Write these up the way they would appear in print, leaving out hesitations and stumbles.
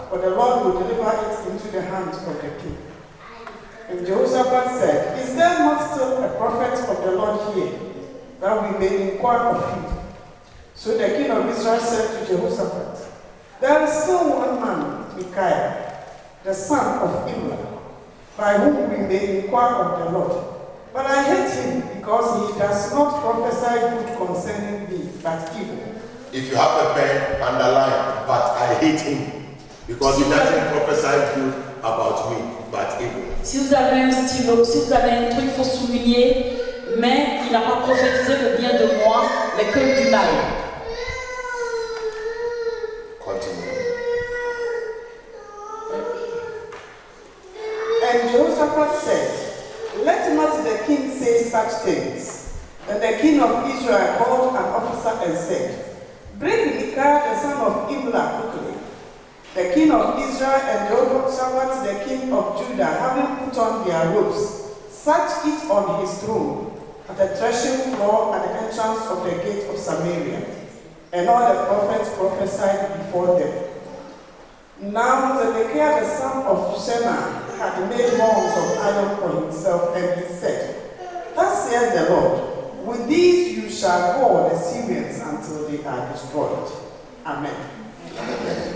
for the Lord will deliver it into the hands of the king. And Jehoshaphat said, is there not still a prophet of the Lord here, that we may inquire of him? So the king of Israel said to Jehoshaphat, there is still one man, Micaiah, the son of Imlah, by whom we may inquire of the Lord. But I hate him because he does not prophesy good concerning me, but evil. If you have a pen, underline, but I hate him because he doesn't prophesy good about me, but evil. Si vous avez un stylo, si vous avez un truc, il faut souligner, mais il n'a pas prophétisé le bien de moi, mais que du mal. Continue. And Jehoshaphat said, let not the king say such things. Then the king of Israel called an officer and said, bring Micaiah the son of Imlah quickly. The king of Israel and Jehoshaphat the king of Judah, having put on their robes, sat each on his throne at the threshing floor at the entrance of the gate of Samaria. And all the prophets prophesied before them. Now Zedekiah the son of Shema had made horns of iron for himself, and he said, thus saith the Lord, with these you shall gore the Syrians until they are destroyed. Amen. Amen.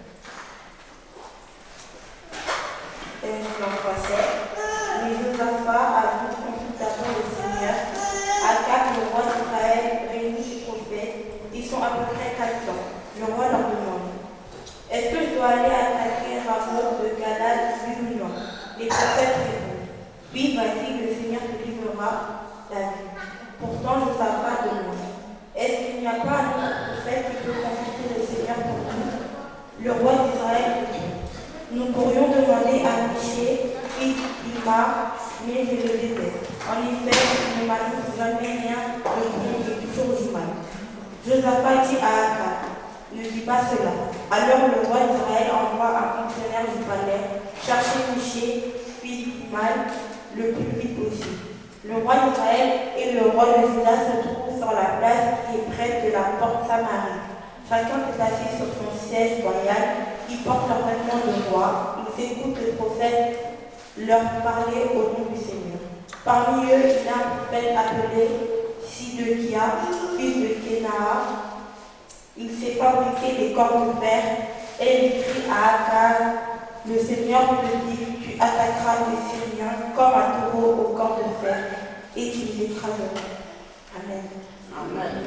Et l'embrassait. Mais Josaphat a vu consultation le Seigneur. Akab, le roi d'Israël, réunit ses prophètes. Ils sont à peu près 400. Le roi leur demande, est-ce que je dois aller attaquer Ramoth de Galad, oui ou non? Les prophètes répondent, oui, vas-y, le Seigneur te livrera la vie. Pourtant, Josaphat demande, est-ce qu'il n'y a pas un autre prophète qui peut consulter le Seigneur pour nous? Le roi d'Israël répond, nous pourrions demander à Miché, fils d'Ilma, mais je le déteste. En effet, il ne m'annonce jamais rien de bon et toujours du mal. Josaphat dit à Akab, ne dis pas cela. Alors le roi d'Israël envoie un fonctionnaire du palais chercher Miché, fils d'Ilma, le plus vite possible. Le roi d'Israël et le roi de Juda se trouvent sur la place qui est près de la porte Samarie. Chacun est assis sur son siège royal. Ils portent leur vêtement de roi. Ils écoutent le prophète leur parler au nom du Seigneur. Parmi eux, il y a un prophète appelé Sidekia, fils de Kenaa. Il s'est fabriqué des cordes de fer et il crie à Akab, le Seigneur te dit, tu attaqueras les Syriens comme un taureau au corps de fer et tu les écraseras. Amen. Amen.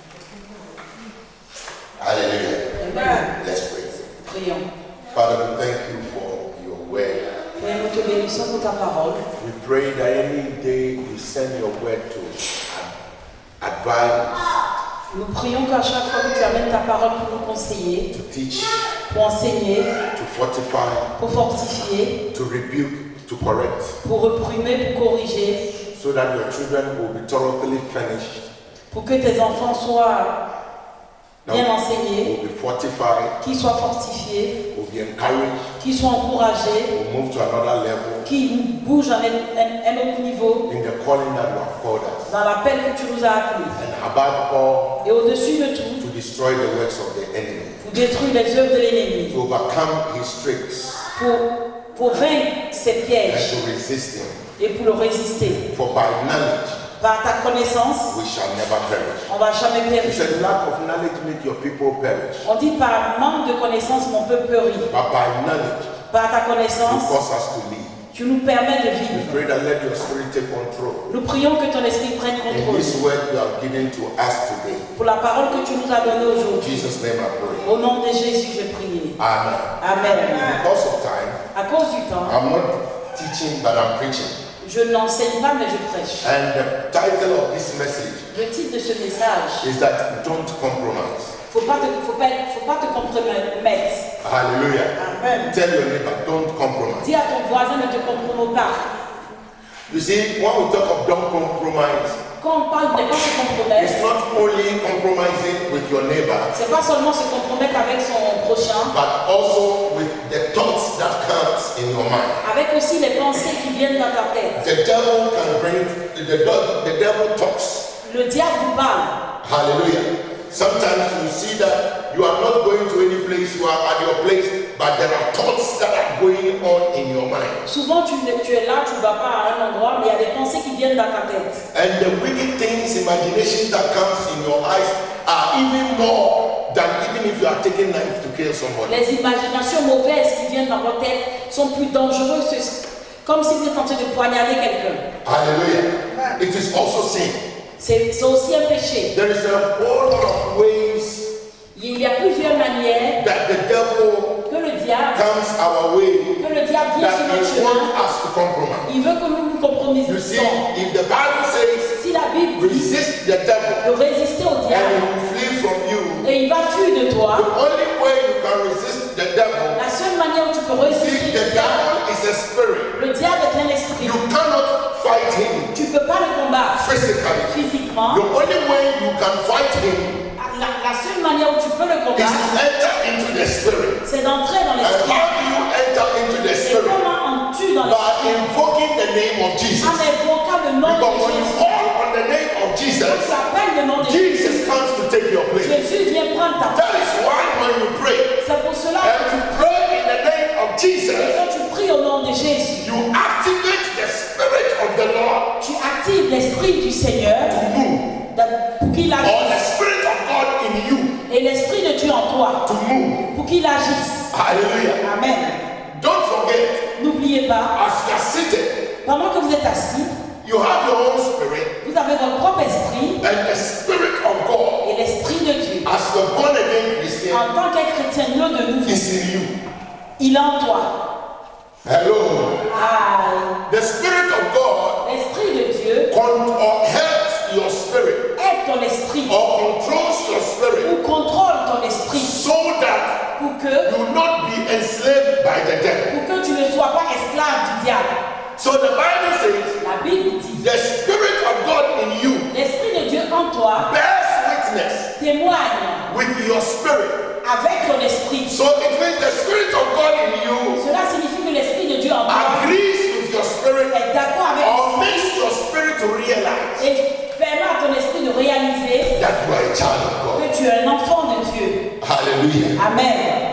Hallelujah. Amen. Let's pray. Prions. Father, we thank you for your word. Père, nous te bénissons pour ta parole. We pray that any day you send your word to advise, Nous prions qu'à chaque fois que tu amènes ta parole pour nous conseiller, to teach, pour enseigner, to fortify, pour fortifier, to rebuke, to correct, pour reprimer, pour corriger, so that your children will be thoroughly furnished, pour que tes enfants soient bien enseignés, will be fortified, qu'ils soient fortifiés, will be encouraged, qu'ils soient encouragés, will move to another level qu'ils bougent à un autre niveau in the calling that you have called us. dans l'appel que tu nous as appelés. And above all, Et au-dessus de tout, to destroy the works of the enemy, pour détruire les œuvres de l'ennemi, to overcome his tricks, pour vaincre ses and pièges to resist him. et pour le résister. For by knowledge Par ta connaissance, we shall never perish. on ne va jamais You périr. said lack of knowledge make your people perish. On dit par manque de connaissance, mon peuple périt. But by knowledge Par ta you connaissance, cause us to live. tu nous permets de We vivre. pray that let your spirit take control. Nous prions que ton esprit prenne In contrôle. this word you have given to us today. Pour la parole que tu nous as donnée In aujourd'hui. Jesus' name I pray. Au nom de Jésus, je prie. Amen. Amen. Because of time, À cause du temps, I'm not teaching but I'm preaching. je n'enseigne pas, mais je prêche. And the title of this message Le titre de ce message, is that don't compromise. faut pas te compromettre. Hallelujah. Amen. Tell your neighbor, don't compromise. Dis à ton voisin, ne te compromets pas. You see, when we talk of don't compromise, Quand on parle de ne pas se compromettre, it's not only compromising with your neighbor, c'est pas seulement se compromettre avec son prochain, but also with the thoughts that comes in your mind. avec aussi les pensées qui viennent dans ta tête. The devil can bring, the devil talks. Le diable vous parle. Hallelujah. Sometimes you see that you are not going to any place, you are at your place, but there are thoughts that are going on in your mind. Souvent, tu es là, tu ne vas pas à un endroit, mais il y a des pensées qui viennent dans ta tête. And the wicked things, imagination that comes in your eyes are even more than even if you are taking knife to kill somebody. Les imaginations mauvaises qui viennent dans votre tête sont plus dangereuses, comme si vous étiez en train de poignarder quelqu'un. Hallelujah. It is also sin. C'est aussi un péché. There is a whole lot of ways Il y a plusieurs manières that the devil que le diable comes our way vient sur that notre he chemin. wants us to compromise. Il veut que nous nous You compromissions. see, if the Bible says Si la Bible dit resist the devil de résister au and he diable will flee from you, et il va fuir de the toi, only way you can resist the devil, la seule manière où tu peux see, résister the le diable, devil is a spirit. le diable est un esprit. You cannot fight him Tu ne peux pas le combattre physically. physiquement. The only way you can fight him La seule manière où tu peux le is to combattre, enter into the spirit. c'est d'entrer dans And l'esprit. how do you enter into the Et spirit? comment entrer dans By l'esprit? invoking the name of Jesus. En invoquant le nom Because when de you Jésus. call on the name of Quand Jesus, tu appelles le nom de Jésus, Jesus comes to take your place. Jésus vient prendre ta place. That is why when you pray, C'est pour cela and que you pray in the name of Jesus, quand tu pries au nom de Jésus, you activate the spirit of the Lord tu actives l'esprit du Seigneur to move, pour qu'il or the agisse. spirit of God in you Et l'esprit de Dieu en toi to move. pour qu'il agisse. Hallelujah. Amen. Don't forget, N'oubliez pas, as you are seated, pendant que vous êtes assis, you have your own spirit vous avez votre propre esprit and the spirit of God. et l'esprit de Dieu. As a born again Christian, En tant qu'un chrétien né de nouveau, is in you. il est en toi. Hello. Ah, The spirit of God l'esprit de Dieu or helps your spirit aide ton esprit or controls your spirit ou contrôle ton esprit so that pour que, you will not be enslaved by the devil. tu ne sois pas esclave du diable. So the Bible says La Bible dit, the spirit of God in you l'esprit de Dieu en toi bears witness témoigne with your spirit. avec ton esprit. So it means the spirit of God in you Cela signifie que l'esprit de Dieu en toi agrees with your spirit est d'accord avec or makes your spirit to realize et permet à ton esprit de réaliser that you are a child of God. que tu es un enfant de Dieu. Hallelujah. Amen.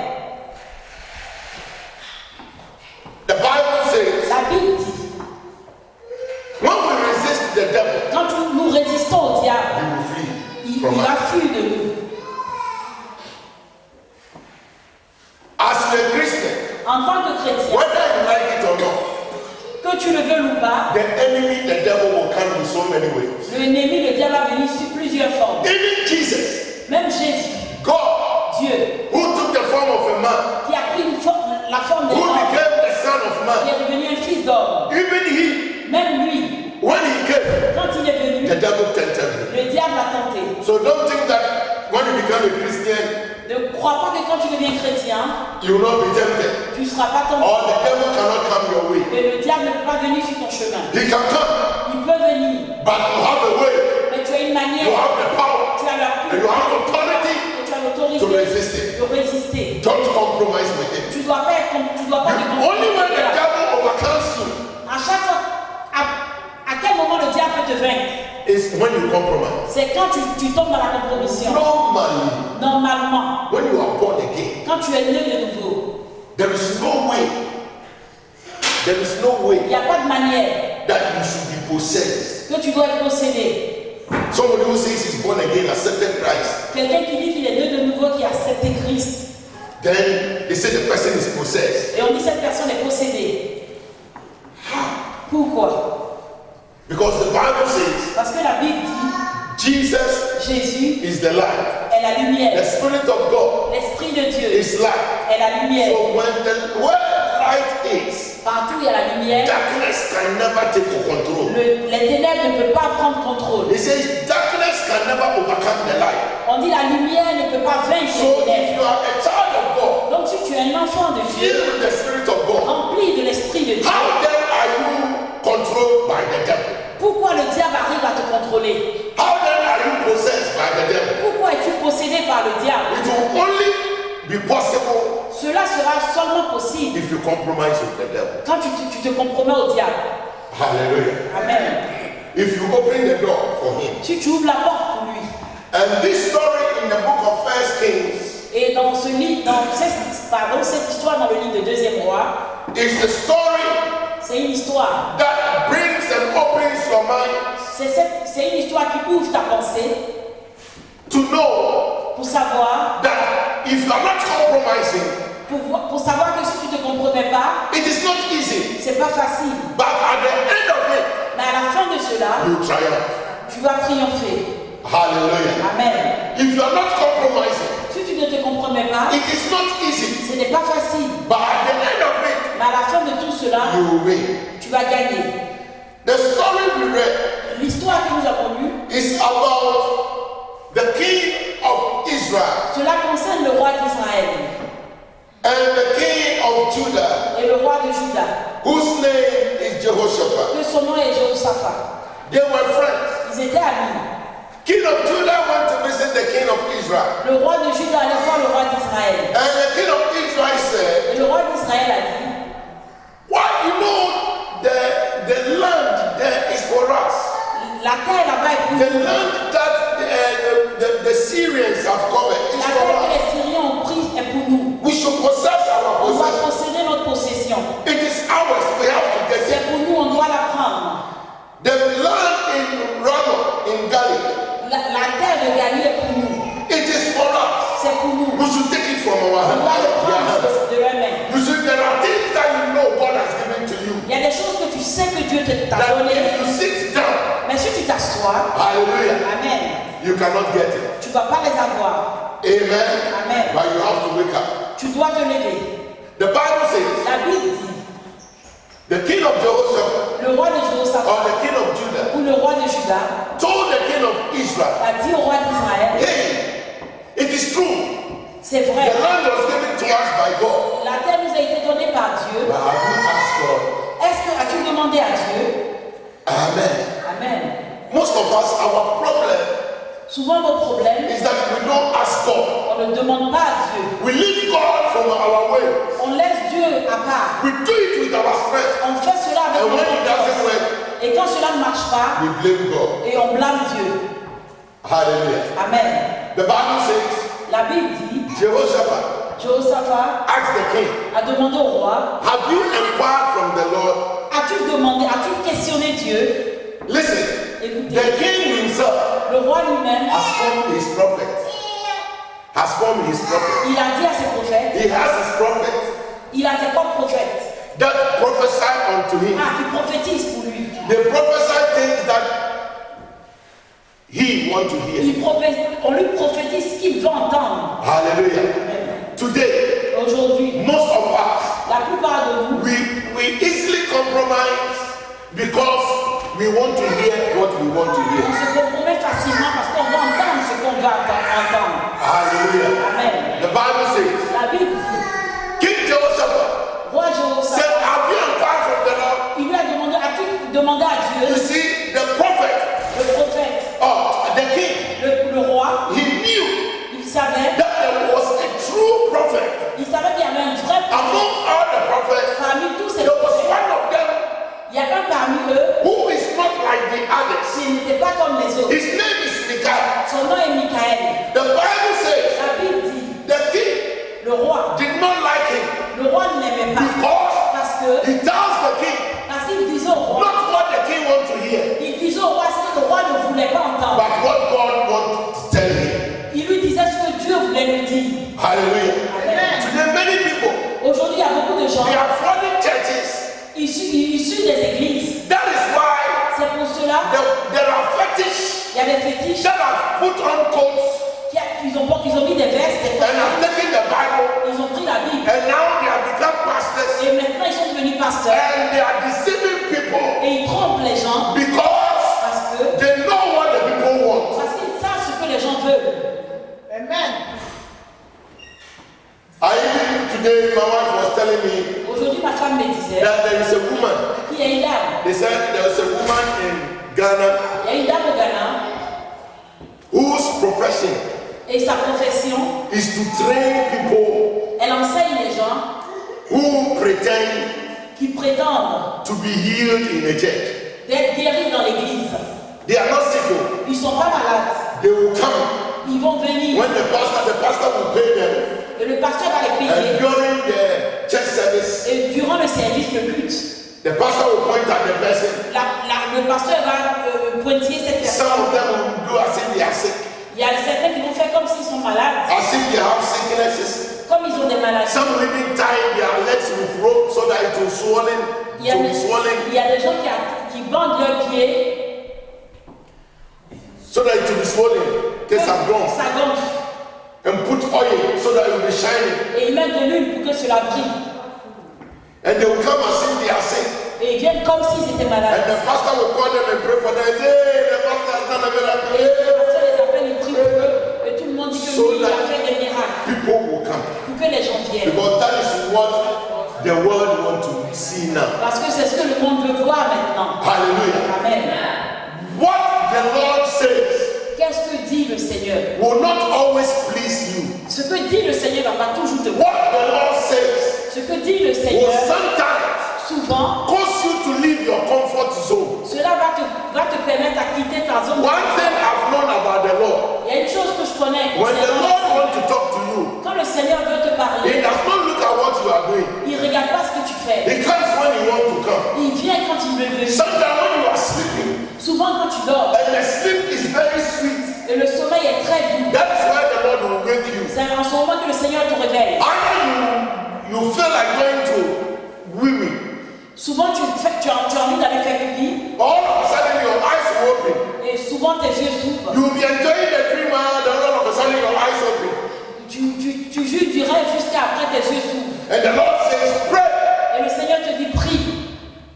The Bible says La Bible dit, when we resist the devil, quand nous résistons au diable, he will flee il from va us. fuir de nous. As a Christian, En tant que chrétien, whether you like it or not, que tu le veuilles ou pas, the enemy, the devil will come in so many ways. l'ennemi, le diable va venir sur plusieurs formes. Even Jesus, Même Jésus, God, Dieu, who took the form of a man, qui a pris la forme d'un who homme, became the son of qui man, est devenu un fils d'homme, even he, même lui, when he came, quand il est venu, the devil tempted him. le diable l'a tenté. So don't think that when you become a Christian, Ne crois pas que quand tu deviens chrétien, you will not be tempted. tu ne seras pas tenté. Or the devil cannot come your way. Et le diable ne peut pas venir sur ton chemin. He can come, Il peut venir, but you have a way, mais tu as une you manière, have the power, tu as la and you have authority et tu as to l'autorité resist it. de résister. Don't compromise with it. Tu dois pas être comme tu dois pas The te only way the compromettre. devil overcomes you À chaque fois, à quel moment le diable peut te vaincre? is when you compromise. C'est quand tu tombes dans la compromission. Normally, Normalement, when you are born again, quand tu es né de nouveau, there is no way il n'y a pas de manière that you should be possessed. que tu dois être possédé. Somebody who says he's born again, accepted Christ, Quelqu'un qui dit qu'il est né de nouveau, qui a accepté Christ, then they say the person is possessed. et on dit cette personne est possédée. Pourquoi? Because the Bible says Parce que la Bible dit Jesus Jésus is the light. est la The lumière. Spirit of God L'Esprit de Dieu is light. est la lumière. So where light is, Partout il y a la lumière. darkness can never take control. Les ténèbres ne peuvent pas prendre contrôle. It says darkness can never overcome the light. On dit la lumière ne peut pas vaincre So les if you ténèbres. are a child of God, Donc si tu es un enfant de filled Dieu, with the Spirit of God, rempli de l'Esprit de Dieu, how then are you controlled by the devil? pourquoi le diable arrive à te contrôler? How then are you possessed by the devil? Pourquoi es-tu possédé par le diable? It will only be possible Cela sera seulement possible if you compromise with the devil. quand tu te compromets au diable. Hallelujah. Amen. If you open the door for him. Si tu ouvres la porte pour lui. And this story in the book of 1 Kings Et dans ce livre, cette histoire dans le livre de Deuxième Roi, is a story c'est une histoire. that brings and opens your mind C'est une histoire qui ouvre ta pensée to know pour savoir, that if you are not compromising, pour savoir que si tu ne te compromets pas, it is not easy. c'est pas facile. But at the end of it, Mais à la fin de cela, you triumph. tu vas triompher. Hallelujah. Amen. If you are not compromising, Si tu ne te compromets pas, it is not easy. ce n'est pas facile. But at the end of it, Mais à la fin de tout cela, you will win. tu vas gagner. The story we read L'histoire que nous avons lue, is about the king of Israel cela concerne le roi d'Israël and the king of Judah, et le roi de Juda, whose name is Jehoshaphat. que son nom est Jéhoshaphat. They were friends. Ils étaient amis. King of Judah went to visit the king of Israel. Le roi de Juda allait voir le roi d'Israël. And the king of Israel said, Et le roi d'Israël a dit, "What you know, the land there is for us. la terre là-bas est pour The nous. land that the Syrians have covered is La for terre que us. les Syriens ont prise est pour nous. We should possess our On doit possession. posséder notre possession. It is ours. We have to get C'est it. pour nous, on doit la prendre. The land in Ramoth in Galilee, La terre de Galilée est pour nous. it is for us. C'est pour nous. We should take it from our On doit le hands. prendre de leurs mains. You see, there are things that you know God has given to you. Il y a des choses que tu sais que Dieu t'a That donné. if you sit down, Mais si tu t'assois, hallelujah, Amen, you cannot get it. tu ne vas pas les avoir. Amen. Amen. But you have to wake up. Tu dois te lever. The Bible says La Bible dit, the king of Jehoshaphat le roi de or Jéhoshaphat the king of Judah ou le roi de Juda told the king of Israel, a dit au roi d'Israël, hey, it is true. c'est The vrai, land was given to us by God. la terre nous a été donnée par Dieu. But have you asked God? Est-ce que as-tu demandé à Dieu? Amen. Amen. Most of us, our problem Souvent nos problèmes, is that we don't ask God. on ne demande pas à Dieu. We leave God from our way. On laisse Dieu à part. We do it with our strength. On fait cela avec And when notre it doesn't force. work, Et quand cela ne marche pas, we blame God. et on blâme Dieu. Hallelujah. Amen. The Bible says, La Bible dit, Jehoshaphat Jéhoshaphat asked the king, a demandé au roi, have you inquired from the Lord? as-tu questionné Dieu? Listen, Écoutez, the king himself le roi lui-même, has formed his prophet. Has formed his prophet. il a dit à ses prophètes, He has his prophet il a ses propres prophètes, that prophesied unto him. qui prophétisent pour lui. They prophesy things that he want to hear. On lui prophétise ce qu'il veut entendre. Hallelujah. Amen. Today, Aujourd'hui, most of us, la plupart de nous, we easily compromise because we want to hear what we want to on hear. se compromet facilement parce qu'on va entendre ce qu'on va entendre. Hallelujah. Amen. The Bible says, La Bible dit, King Jehoshaphat roi said, Jéhoshaphat, have you inquired from the Lord? il lui a demandé, as-tu demandé à You Dieu, see, the prophet, le prophète, the king, le roi, he knew il savait that there was a true prophet. qu'il y avait un vrai prophète. Among all the prophets, Parmi tous ces there was prophètes, one of them il y a un parmi eux who is not like the others. qui n'était pas comme les autres. His name is Micaiah. Son nom est Michaël. The Bible says La Bible dit, the king le roi, did not like him le roi ne l'aimait pas because parce que, he tells the king parce qu'il disait au roi, not what the king wants to hear, il disait au roi ce que le roi ne voulait pas entendre. but what God wants to tell him. Il lui disait ce que Dieu voulait lui dire. Hallelujah. Amen. Today, many people Aujourd'hui, il y a beaucoup de gens they are flooding churches. issus des églises. That is why C'est pour cela there are fetish qu'il y a des fétiches that have put on coats ils ont mis des vestes, des and have taken the Bible, ils ont pris la Bible and now they have become pastors et maintenant ils sont devenus pasteurs and they are deceiving people et ils trompent les gens because parce que they know what the people want. parce qu'ils savent ce que les gens veulent. Amen. Today my wife was telling me Aujourd'hui, ma femme me disait that there is a woman. qu'il y a une dame. They said there is a woman in Ghana Il y a une dame au Ghana whose profession et sa profession, is to train people elle enseigne les gens who pretend qui prétendent to be healed in a church. d'être guéris dans l'église. They are not sick. Ils ne sont pas malades. They will come. Ils vont venir. When the pastor will pay them. Et le pasteur va les And payer. during the church service, Et durant le service, le culte, the pastor will point at the person. le pasteur va pointiller cette Some personne. of them will do as if they are sick. Il y a certains qui vont faire comme s'ils sont malades, As if they have sicknesses. comme ils ont des maladies. Some will even tie their legs with rope so that it will swollen. Il y a des gens qui bandent leurs pieds, So that it will be swollen. Get some gum. ça gonfle. And put oil so that it will be shining. Et ils mettent de l'huile pour que cela brille. And they will come as if they are sick. Et ils viennent comme s'ils étaient And malades. the pastor will call them and pray for them. Hey, the pastor has done a Et miracle. le pasteur les appelle, il prie pour eux. Et tout le monde dit que So lui, il a that fait des miracles. People will come. Pour que les gens viennent. Because that is what the world wants to see now. Parce que c'est ce que le monde veut voir maintenant. Hallelujah. Amen. What the Lord says Qu'est-ce que dit le Seigneur? will not always please you. Ce que dit le Seigneur va pas toujours te voir. What the Lord says Ce que dit le will Seigneur, sometimes souvent, cause you to leave your comfort zone. cela va te permettre à quitter ta zone. One thing I've known about the Lord, Il y a une chose que je connais. when the Lord wants to talk to you, Quand le Seigneur veut te He parler, does not look at what you are doing. il ne regarde pas ce que tu fais. He comes when He wants to come. Il vient quand il veut venir. Sometimes when you are sleeping, Souvent quand tu dors, and the sleep is very sweet, et le sommeil est très doux, that is why the Lord will wake you. c'est en ce moment que le Seigneur te réveille. Either you feel like going to wee-wee, Souvent tu as envie d'aller faire pipi, all of a sudden your eyes will open. et souvent tes yeux s'ouvrent. You will be enjoying the dream, and all of a sudden your eyes open. Tu jouis du rêve jusqu'à après tes yeux s'ouvrent. And the Lord says, pray. Et le Seigneur te dit prie.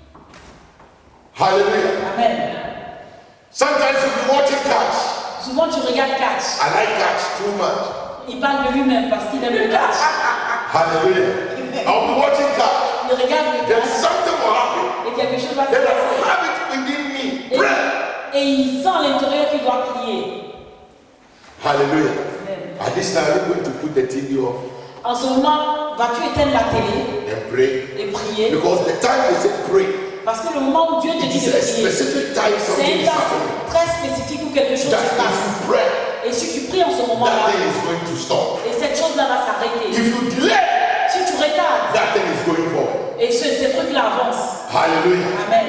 Hallelujah. Amen. Sometimes you'll be watching Catch. Souvent tu regardes Catch. I like Catch too much. Il parle de lui-même parce qu'il aime le Catch. Hallelujah. I'll be watching Catch. Il regarde le Then Catch something will happen. et quelque chose va se Then I passer. have it within me. Pray. Et il sent à l'intérieur qu'il doit prier. Hallelujah. Amen. At this time, we're going to put the TV off En ce moment, vas-tu éteindre la télé and pray. et prier? Because the time they say pray, Parce que le moment où Dieu te it dit is de a prier, specific time c'est something un is temps happening. très spécifique où quelque chose That se if passe. you pray, Et si tu pries en ce that moment-là, thing is going to stop. et cette chose-là va s'arrêter. If you delay, Si tu retardes, that thing is going forward. et ces trucs-là avancent. Hallelujah. Amen.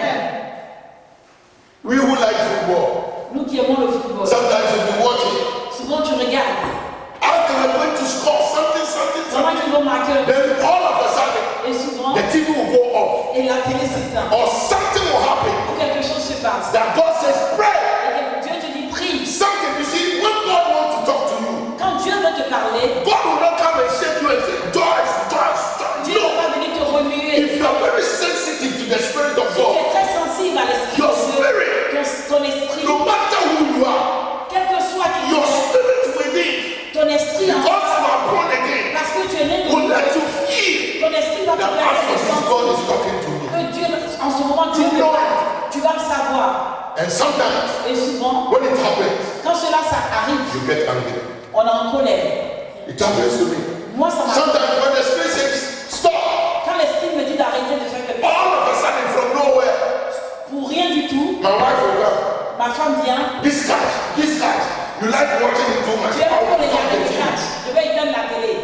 We who like football, Nous qui aimons le football, sometimes you'll be watching. souvent tu regardes. As they were going to score something, Comment ils vont marquer? then all of a sudden, Et souvent, the TV will go off. et la télé s'éteint. Or something will happen Ou quelque chose se passe. that God says, pray. Et que Dieu te dit prie. Something, you see, when God wants to talk to you, Quand Dieu veut te parler, God will not come and shake you and say, Joyce, Joyce, Joyce. Dieu ne No. va pas venir te remuer. If you are very sensitive to the Spirit of Si tu es God, très sensible à l'esprit your de Dieu, spirit, ton esprit, no matter who you are, quel que soit qui tu your es, spirit within, ton esprit en because you toi, are born again, parce que tu es né de will nouveau, let you feel ton esprit va te that permettre de as God is sentir talking to me. que Dieu, en ce moment, Dieu te parle. Tu vas le savoir. And sometimes, Et souvent, when it happens, quand cela ça arrive, you get angry. on est en colère. It happens to me. Moi, ça m'a. Sometimes when the Spirit says, stop, Quand l'esprit me dit d'arrêter de faire quelque chose, all of a sudden from nowhere, pour rien du tout, my wife will come. ma femme vient. This catch, you like watching it too much. Tu aimes I'll trop put on regarder the le TV. catch. Je vais éteindre la télé.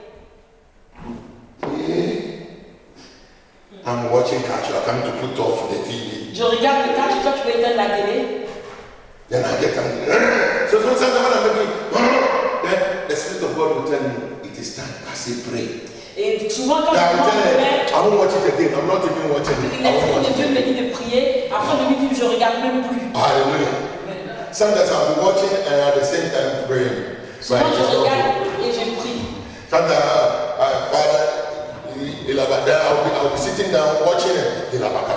I'm watching catch, you are coming to put off the TV. Je regarde le catch, toi tu veux éteindre la télé. Then I get angry. So sometimes when I'm making, then the Spirit of God will tell me, it is time. I say pray. Et souvent quand Then I je will prends tell le her, verre, I won't watch it again. I'm not even watching it. I won't l'esprit watch de it Dieu me again. dit de prier. Après je lui dis je regarde même plus. Hallelujah. Sometimes I'll be watching and at the same time praying. Souvent je Right? regarde et je prie. Sometimes, Father, I'll be sitting down watching it.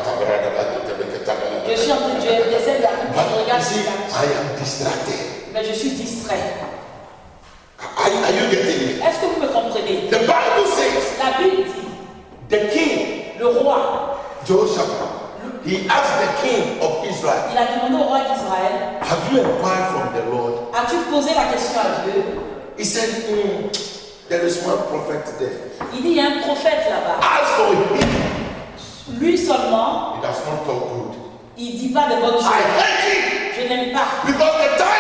Je suis en train de j'essaie d'arriver, je But you regarde see, le catch. I am distracted. Mais je suis distrait. Are you getting me? Est-ce que vous me comprenez? The Bible says La Bible dit, the king, le roi, Jehoshaphat, he asked the king of Israel, il a demandé au roi d'Israël, have you inquired from the Lord? as-tu posé la question à Dieu? He said, there is one prophet there. Il dit, il y a un prophète là-bas. As for him, Lui seulement, he does not talk good. il ne dit pas de bonnes I choses. hate him Je n'aime pas. because the time I want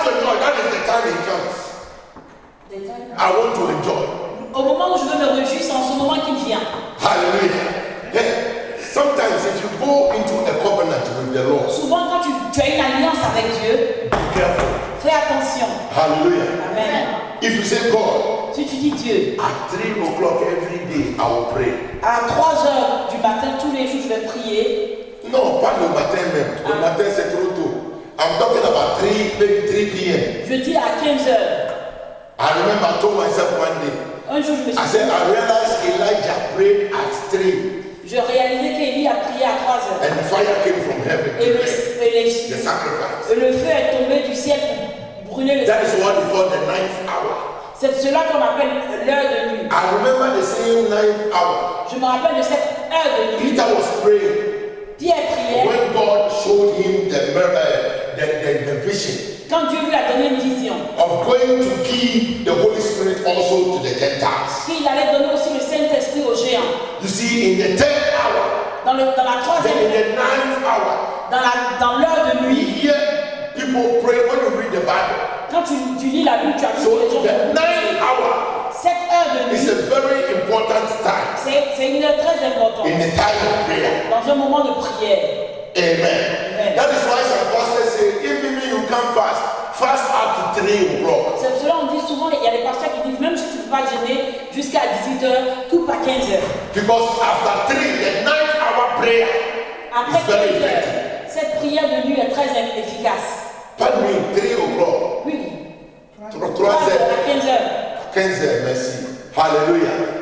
to enjoy, that is the time it comes. I want to enjoy. Au moment où je veux me réjouir, c'est en ce moment qu'il vient. Hallelujah. Sometimes if you go into a covenant with the Lord, Souvent, quand tu as une alliance avec Dieu, be careful. fais attention. Hallelujah. Amen. If you say, God, Si tu dis Dieu, at 3 o'clock every day, I will pray. à 3 heures du matin, tous les jours, je vais prier. No, pas le matin même. Le matin, c'est trop tôt. I'm talking about 3, maybe 3 p.m. Je dis à 15 heures. I remember I told myself one day, Un jour, je me I suis said, I realized Elijah prayed at 3 je réalisais qu'Élie a prié à 3 heures. and fire came from heaven Et to le, bless et the sacrifice. le feu est tombé du ciel pour brûler le That is sacrifice. what we call the 9th hour. C'est cela qu'on appelle l'heure de nuit. I remember the same 9th hour. Je me rappelle de cette heure de nuit. Peter was praying Pierre priait when God showed him the vision quand Dieu lui a donné une vision. of going to give the Holy Spirit also to the Gentiles. Qu'il allait donner aussi le Saint-Esprit aux géants. You see, in the 10th hour, Dans la then troisième in heure, the 9th hour, dans l'heure de we nuit, hear people pray when you read the Bible. quand tu lis la Bible, tu as vu So que les gens the vont 9th prier. hour Cette heure de is nuit, a very important time c'est une heure très importante. in the time of prayer. Dans un moment de prière. Amen. That is why some pastors say, even if you come fast up to 3 o'clock. C'est cela on dit souvent, il y a des pasteurs qui disent, même si tu ne peux pas jeûner jusqu'à 18h, coupe à 15h. Because after 3, the 9th hour prayer Après is very 15h, effective. cette prière de nuit est très efficace. Pardon me, 3 o'clock. Oui. 3 à 15h. 15 merci. Hallelujah.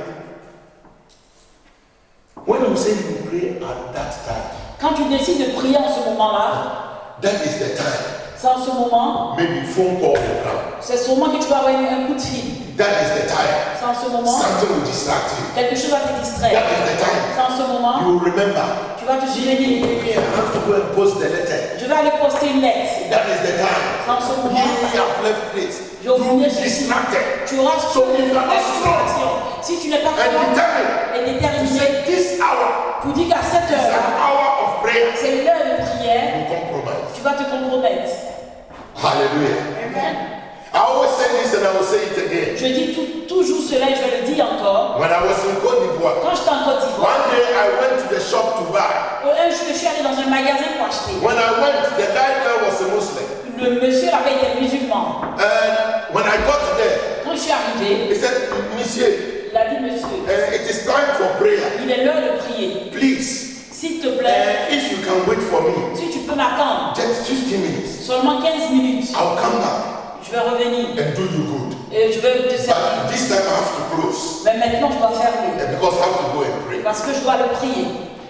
When you say you pray at that time, Quand tu décides de prier en ce moment-là, that is the time. c'est en ce moment, Maybe phone call will come. c'est ce moment que tu vas avoir un coup de fil. That is the time. C'est en ce moment, Something will distract you. quelque chose va te That distraire. is the time. C'est en ce moment, You will remember. tu vas te souvenir. Maybe I have to go and post the letter. Je vais aller poster une lettre. That is the time. C'est en ce moment, Here we have left this. je vais You oublier will be ceci. distracted. Tu auras So if you are not strong Si tu n'es pas and fort determined et to déterminé say this hour pour dire qu'à cette is an heure-là, hour of prayer, c'est l'heure de prière, you compromise. tu vas te compromettre. Hallelujah. Amen. I always say this and I will say it again. Je dis toujours cela et je vais le dire encore. When I was in Côte d'Ivoire, Quand j'étais en Côte d'Ivoire, one day I went to the shop to buy. un jour je suis allé dans un magasin pour acheter. When I went, the guy there was a Muslim. Le monsieur là-bas était musulman. And when I got there, Quand je suis arrivé, he said, Monsieur, il a dit monsieur, it is time for prayer. il est l'heure de prier. Please, S'il te plaît, if you can wait for me, si tu peux m'attendre just 15 minutes, seulement 15 minutes, I'll come back je vais revenir and do you good. et je vais te servir. But this time I have to close Mais maintenant je dois fermer because I have to go and pray. parce que je dois le prier.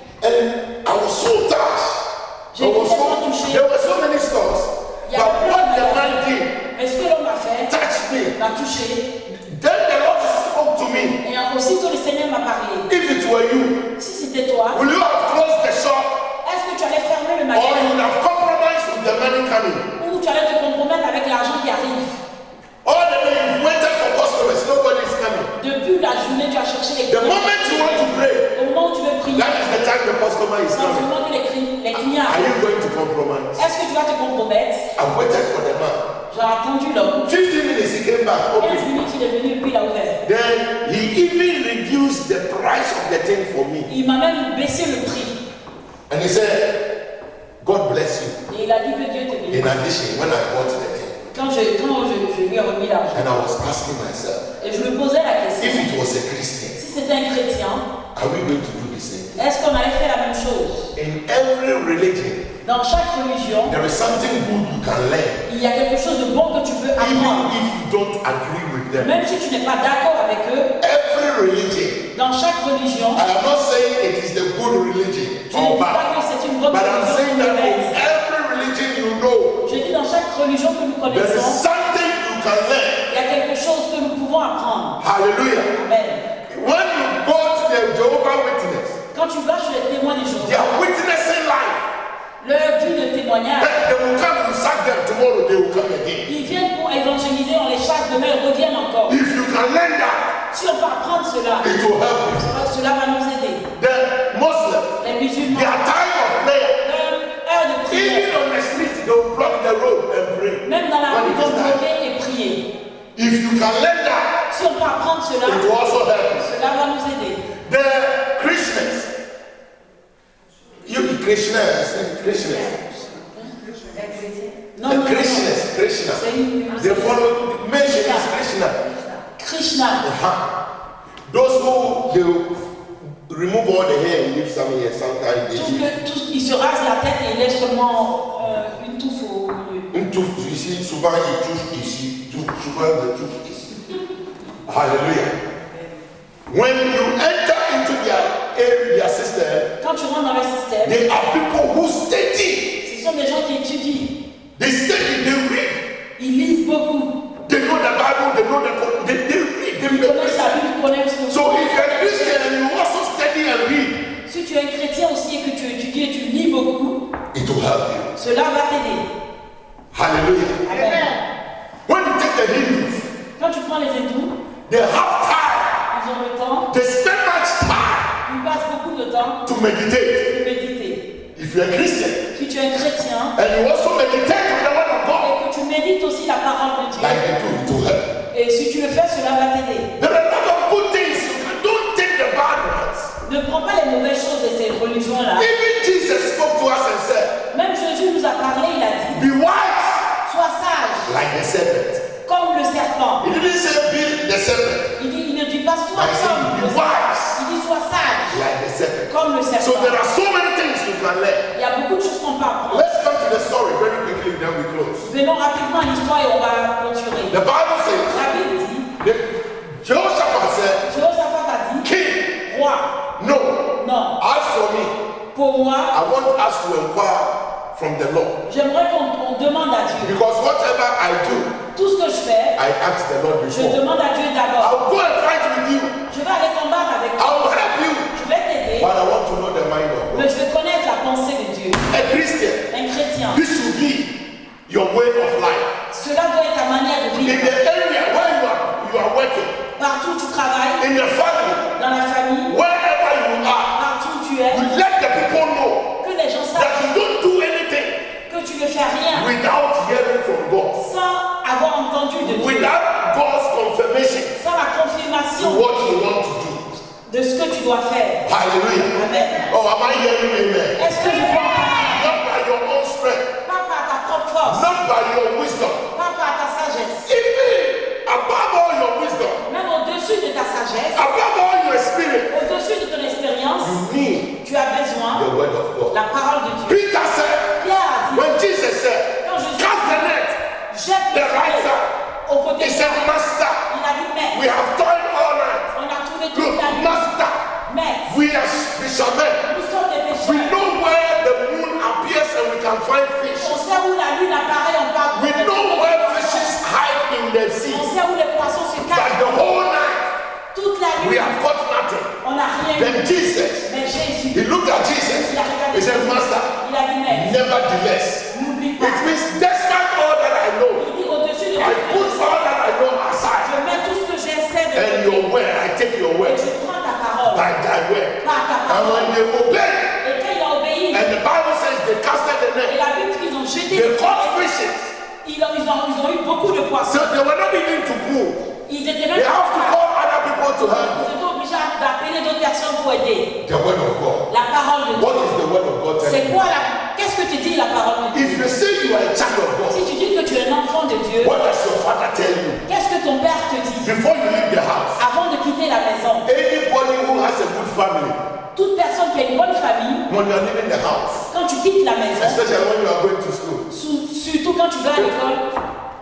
And I was so touched. J'ai été tellement touché. There were so many stores. Il y avait But plein what de the man magasins. did Mais ce que l'homme a fait touched me. m'a touché. Then the Lord spoke to me. Et aussitôt le Seigneur m'a parlé. If it were you, Si c'était toi, will you have closed the shop est-ce que tu allais fermer le or you magasin would have compromised with the money coming? ou tu allais te compromettre avec l'argent qui arrive? All the day you've waited for customers, nobody is coming. Depuis la journée, tu as cherché les The clients. moment you want to pray, Au moment où tu veux prier, that is the time the customer is c'est en ce coming. moment que les clients Are arrivent. you going to compromise? Est-ce que tu vas te compromettre? I waited for the man. J'ai attendu l'homme. 15 minutes he came back, 15 open. minutes, il est venu et puis il a ouvert. Then he even reduced the price of the thing for me. Il m'a même baissé le prix. And he said, God bless you. Et il a dit que Dieu te In bénisse. addition, when I bought the thing, Quand je lui ai remis l'argent. and I was asking myself, Et je me posais la question. if it was a Christian, Si c'était un chrétien, are we going to do the same? est-ce qu'on allait faire la même chose? In every religion, Dans chaque religion, there is something good you can learn, il y a quelque chose de bon que tu peux even apprendre. if you don't agree with them. Même si tu n'es pas d'accord avec eux, Every religion, dans chaque religion, I am not saying it is the good religion je ne or dis pas bad, que c'est une bonne but I'm religion saying ou that in mauvaise. every religion you know, Je dis dans chaque religion que nous there is connaissons, something you can learn. il y a quelque chose que nous pouvons apprendre. Hallelujah. Amen. When you go to the Jehovah Witness, Quand tu vas chez les témoins des jours, they are witnessing life. leur vie de témoignage, They will come, you sack them tomorrow, they will come again. ils viennent pour évangéliser, on les chasse demain, ils reviennent encore. If you can learn that, Si on peut apprendre cela, it will help you. cela va nous aider. The Muslims, Les musulmans, their time of prayer, leur heure de prière, even on the street, they will block the road and pray. même dans la When rue, it ils vont If you can learn that, Si on peut apprendre cela, it will also help you. cela va nous aider. The Christians, you Christians, Non, the non, non. Christians, C'est une- they follow, mention is Krishna. Krishna. Those who they remove all the hair and leave some here, sometimes they Il se rase la tête et il laisse seulement une touffe au milieu. une touffe ici, souvent il touche ici, souvent il touche ici. Hallelujah. When you enter into their system, Quand tu rentres dans le système, they are people who study. ce sont des gens qui étudient. They study, they read. Ils lisent beaucoup. They know the Bible, they know they read, they Ils connaissent la read. Bible, ils connaissent le So if you're a Christian and you also study and read, Si tu es un chrétien aussi et que tu étudies et tu lis beaucoup, it will help you. cela va t'aider. Hallelujah. Amen. When you take the Hindus, Quand tu prends les hindous, they have time. ils ont le temps, They spend much time ils passent beaucoup de temps to meditate. pour méditer. If you're a Christian Si tu es un chrétien and you also meditate on the word of God, et que tu médites aussi la parole de Dieu, like they do, it will help you. et si tu le fais, cela va t'aider. There are a lot of good things. Don't take the bad ones. Ne prends pas les mauvaises choses de ces religions-là. Even Jesus spoke to us and said, Même Jésus nous a parlé, il a dit, be wise sois sage like the serpent. comme le serpent. He didn't say be the serpent. Il ne dit pas sois I said, comme be le serpent. wise Il dit sois sage like the serpent. comme le So serpent. there are so many things you can learn. Il y a beaucoup de choses qu'on peut apprendre. Let's come to the story very quickly, then we close. Venons rapidement à l'histoire et on va clôturer. The Bible says, La Bible dit, Jehoshaphat said, Jéhoshaphat a dit, King, roi, no. non, As for me, pour moi, I want us to inquire from the Lord. j'aimerais qu'on demande à Dieu. Because whatever I do, Tout ce que je fais, I ask the Lord je before. demande à Dieu d'abord. I'll go and fight with you. Je vais aller combattre avec toi. I'll help you. Je vais t'aider, But I want to know the mind of mais God. je vais connaître la pensée de Dieu. A Christian, Un chrétien, this should be your way of life. cela doit être ta manière de In vivre. the area where you are working, Partout où tu travailles, in the family, dans la famille, wherever you are, partout où tu es, you let the people know que les gens that sachent you don't do anything que tu ne fais rien without hearing from God, sans avoir entendu de Dieu, without God's confirmation sans la to confirmation what you want to do. de ce que tu dois faire. Hallelujah. Amen. Oh, am I hearing amen? Est-ce que je peux entendre? Not by your own strength, Pas par ta propre force, not by your wisdom. pas par ta sagesse, Even above all your wisdom, même au-dessus de ta sagesse, above all your spirit, au-dessus de ton expérience, you need tu as besoin the word of God. la parole de Dieu. Peter said, Pierre a dit, when Jesus said, quand Jésus cast the net, jette the le right filet side, au côté he said, droit, Master, il a dit, we Maître, have toiled all night. on a trouvé toute Look, la nuit. Master, Maître, we are fishermen. nous sommes des We pécheurs. know where the moon appears and we can find fish. On sait où la lune apparaît, on parle. We know where fishes hide in the sea. On sait où les poissons se But cachent. the whole night, Toute la we nuit, have got nothing. on n'a rien eu. Then Jesus, Mais Jésus, he looked at Jesus. il a regardé He said, Jésus. Master, Il a dit, Maître, nevertheless, n'oublie it pas. means despite all that I know, Il dit au-dessus de I put tout, all that I know aside. je mets tout ce que j'essaie de And your word, I take your et word je prends ta parole. by thy word. Par ta And when parole. they obey, Et quand il a obéi, and the Bible says they casted the et net, la Bible qu'ils ont jeté, they caught fishes. ils ont eu beaucoup de So poissons. they were not even to pull. Ils étaient même They have to call other people to help. ils étaient obligés d'appeler d'autres personnes pour aider. The word of God. La parole de Dieu. What is the word of God telling C'est you? quoi la... Qu'est-ce que tu dis la parole de Dieu? If you say you are a child of God, Si tu dis que tu es un enfant de Dieu, what does your father tell you? qu'est-ce que ton père te dit Before you leave the house, avant de quitter la maison? anybody who has a good family, Toute personne qui a une bonne famille, when you are leaving the house, quand tu quittes la maison, especially when you are going to school, surtout quand tu vas à l'école,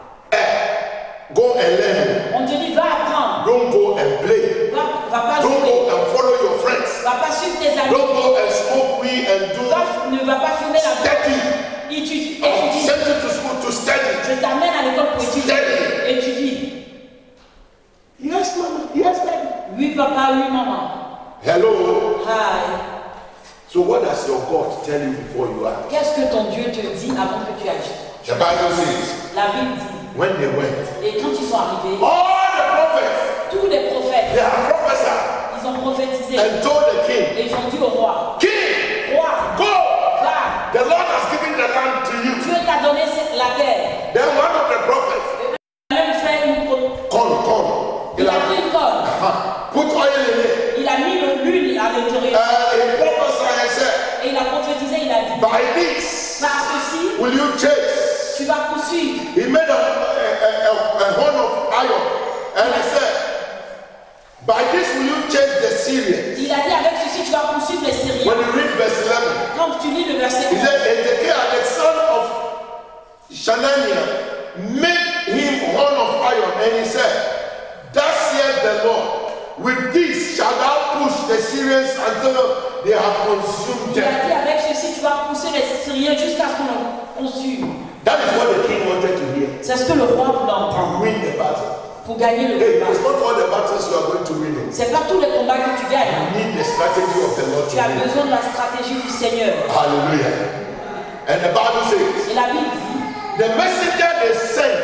go and learn. on te dit va apprendre, Don't go and play. va pas Don't jouer, go and follow your friends. va pas suivre tes amis, Don't go and smoke weed and do ne va pas fumer la study. étudie. Send you to school to study. Je t'amène à l'école pour étudier. Study. Étudie. Yes, mama. Yes, daddy. Oui papa, oui maman. Hello. Hi. So what does your God tell you before you act? Qu'est-ce que ton Dieu te dit avant que tu agisses? The Bible says, La Bible dit, when they went, et quand ils sont arrivés, all the prophets, tous les prophètes, they have prophesied ils ont prophétisé and told the king, et ils ont dit au roi, King, roi, go. va, The Lord has given the land to you. Dieu t'a donné la terre. Then one of the prophets Il a même fait une l'intérieur. he prophesied and said, Et il a prophétisé, il a dit, by this par ceci, will you chase. tu vas poursuivre. He made a horn of iron and he said, by this will you chase the Syrians. Il a dit, avec ceci, tu vas poursuivre les Syriens. When you read verse 11, Quand tu lis le verset he 11, said, Ezekiel, the son of Shananiah, made him horn of iron, and he said, thus saith the Lord, with this shall thou push the Syrians until they have consumed il a dit, them. avec ceci, tu vas pousser les Syriens jusqu'à ce qu'on consume. That is what the king wanted to hear. C'est ce que le roi voulait entendre To win the battle. pour gagner le Hey, combat. it's not all the battles you are going to win. C'est pas tous les combats que tu gagnes. You need the strategy of the Lord to Tu as win. besoin de la stratégie du Seigneur. Hallelujah. And the Bible says, Et la Bible dit, the messenger they sent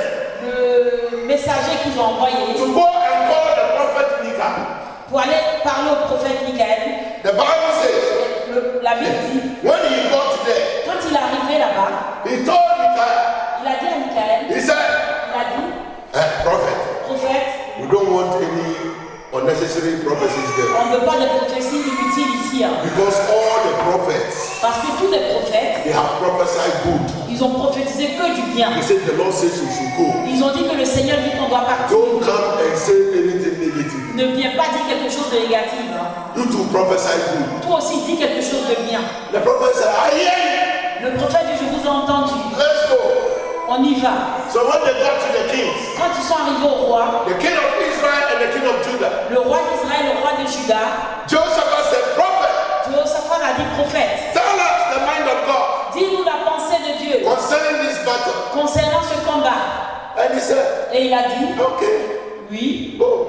le messager qu'ils ont envoyé to go and call the prophet Micah. pour aller parler au prophète Michaël, The Bible says, la Bible dit, when he got there, quand il est arrivé là-bas, he told Micah, il a dit à Michaël, he said, il a dit, prophet, prophète, we don't want any unnecessary prophecies there. on ne veut pas de prophéties inutiles ici. Hein. Because all the prophets, Parce que tous les prophètes, they have prophesied good. ils ont prophétisé que du bien. He said, the Lord says you should go. Ils ont dit que le Seigneur dit qu'on doit partir. Don't come and say anything negative. Ne viens pas dire quelque chose de négatif. Hein. You to prophesy good. Toi aussi, dis quelque chose de bien. The prophet said, I hear you. Le prophète dit, je vous ai entendu. Let's go. On y va. So when they got to the kings, Quand ils sont arrivés au roi, the king of Israel and the king of Judah, le roi d'Israël, le roi de Juda, Jehoshaphat said, prophet, Jehoshaphat a dit, prophète, tell us the mind of God dis-nous la pensée de Dieu concerning this battle. concernant ce combat. And he said, Et il a dit, okay, oui, go.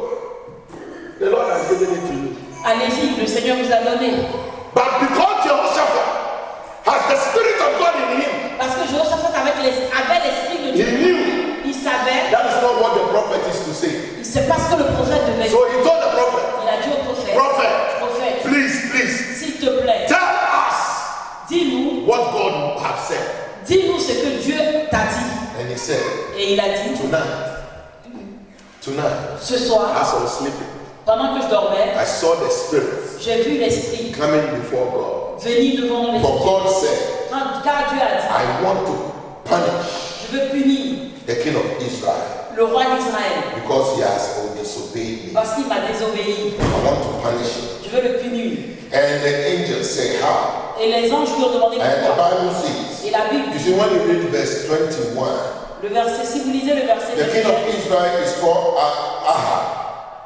The Lord has given it to you. allez-y, le Seigneur vous a donné. But because Jehoshaphat has the spirit of God in him, Parce que Jehoshaphat avait l'esprit de he Dieu. knew Il savait, that is not what the prophet is to say. c'est parce que le prophète devait dire. So he told the prophet, Il a dit au prophète, prophet, prophète, please, s'il te plaît, tell us dis-nous, what God has said. dis-nous ce que Dieu t'a dit. And he said, Et il a dit, tonight, ce soir, as I was sleeping, pendant que je dormais, I saw the spirit j'ai vu l'esprit coming before God. venir devant les For yeux. God said, Car Dieu a dit, I want to punish je veux punir the king of Israel le roi d'Israël because he has disobeyed me. parce qu'il m'a désobéi. I want to punish him. Je veux le punir. And the angel said, how? Et les anges lui ont demandé And the pourquoi. Bible says, Et la Bible you dit, see, when you read verse 21, le verset, si vous lisez le verset the king of 21, Israel is called Ahab.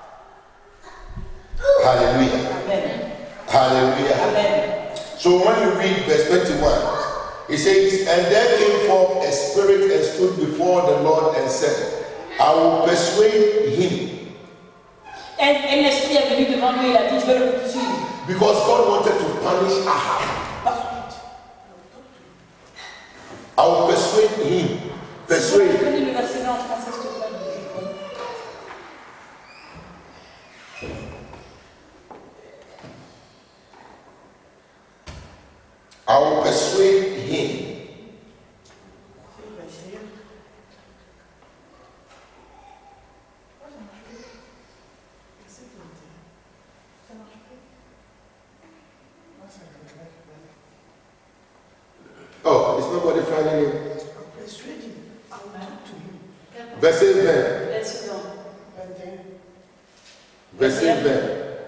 Hallelujah. Amen. Hallelujah. Amen. So when you read verse 21, it says, and there came forth a spirit and stood before the Lord and said, I will persuade him. Un esprit est venu devant lui et il a dit, je vais le poursuivre. Because God wanted to punish Ahab. I will persuade him. Persuade. Je lis le verset là en français, s'il te plaît. I will persuade him. Oh, is nobody finding it? Persuade him. I will talk to him. Verset 20. Verset 20. Verset 20.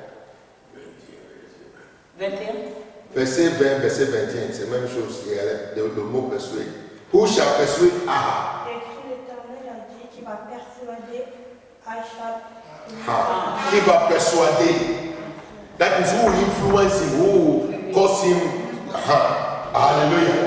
21. Verset 20, verset 21, c'est la même chose. Il y a le mot persuade. Who shall persuade Ahab? Écrit l'Éternel a dit qu'il va persuader Achab. Il va persuader. That is who will influence him, who will cause him. Hallelujah.